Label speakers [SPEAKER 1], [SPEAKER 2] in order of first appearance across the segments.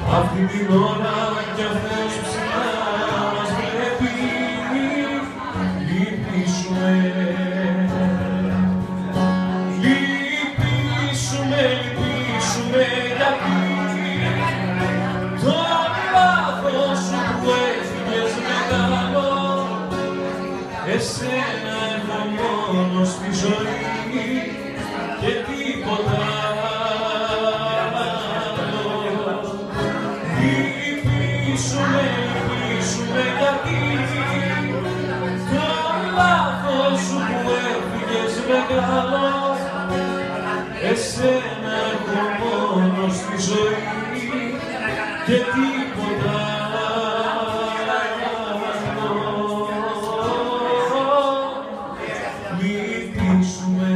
[SPEAKER 1] αυτή την ώρα κι ο Θεός ψηλά μας βλέπει, λυπήσουμε. Λυπήσουμε, λυπήσουμε γιατί το λάθος σου που έφυγες μεγάλο, εσένα έχω μόνο στη ζωή και τίποτα άλλο. Λυπήσουμε, λυπήσουμε γιατί το λάθος σου που έφυγες μεγάλο, εσένα έχω μόνο στη ζωή και τίποτα άλλο. Λυπήσουμε.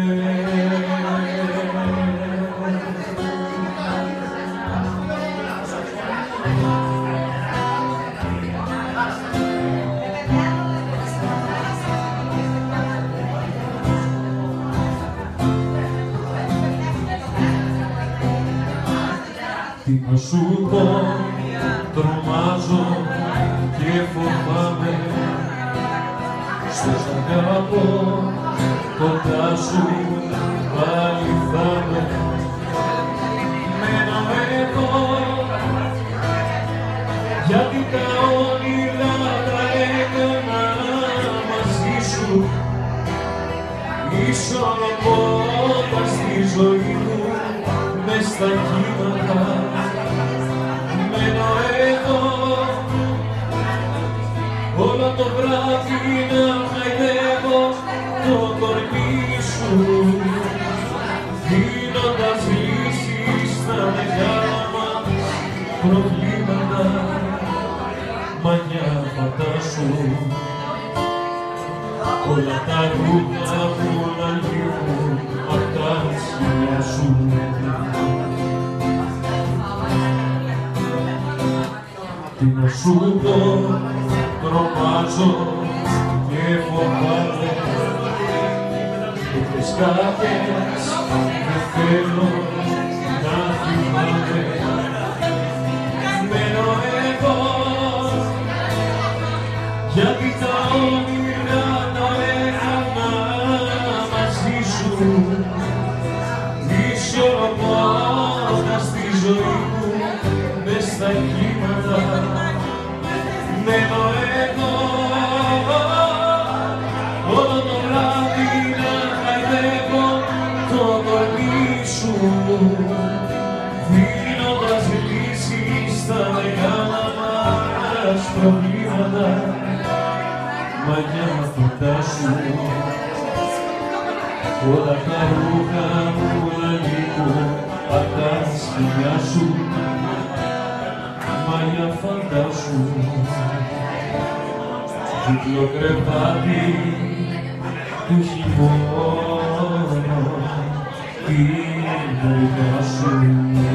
[SPEAKER 1] Τι να σου πω, τρομάζω και φοβάμαι, στο σ' αγαπώ, κοντά σου πάλι θα με. Μένω εδώ, γιατί τα όνειρα τα έκανα μαζί σου, ισορροπώντας τη ζωή μου μες στα κύματα. Μένω εδώ όλο το βράδυ να χαϊδεύω το κορμί σου, δίνοντας λύσεις στα μεγάλα μας προβλήματα. Μανιά φαντάσου όλα τα ρούχα που να λείπουν απ' τα σκυλιά σου. Τι να σου πω, τρομάζω και φοβάμαι, τέτοιες κάποιες δεν θέλω να θυμάμαι. Μένω εδώ, γιατί τα όνειρα τα έκανα μαζί σου, ισορροπώντας τη ζωή μου μες στα κύματα. Μένω εδώ όλο το βράδυ να χαϊδεύω το κορμί σου, δίνοντας λύσεις στα μεγάλα μας προβλήματα. Μαγιά φαντάσου όλα τα ρούχα που να λείπουν απ' τα σκυλιά σου. Μαγιά φαντάσου διπλό κρεβάτι του χειμώνα, την δουλειά σου.